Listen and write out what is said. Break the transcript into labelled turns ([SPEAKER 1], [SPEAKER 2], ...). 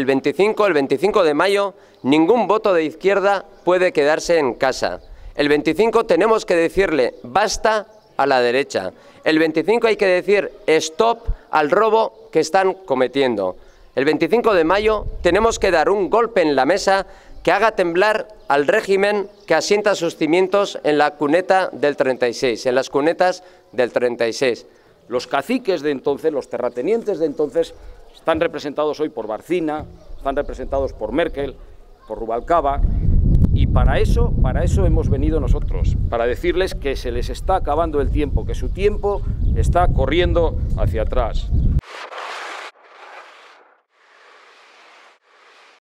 [SPEAKER 1] el 25 de mayo, ningún voto de izquierda puede quedarse en casa. El 25 tenemos que decirle basta a la derecha. El 25 hay que decir stop al robo que están cometiendo. El 25 de mayo tenemos que dar un golpe en la mesa que haga temblar al régimen que asienta sus cimientos en la cuneta del 36, en las cunetas del 36.
[SPEAKER 2] Los caciques de entonces, los terratenientes de entonces, están representados hoy por Barcina, están representados por Merkel, por Rubalcaba, y para eso hemos venido nosotros, para decirles que se les está acabando el tiempo, que su tiempo está corriendo hacia atrás.